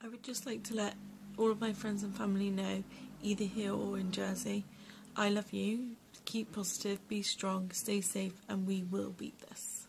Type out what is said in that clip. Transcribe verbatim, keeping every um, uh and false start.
I would just like to let all of my friends and family know, either here or in Jersey, I love you. Keep positive, be strong, stay safe, and we will beat this.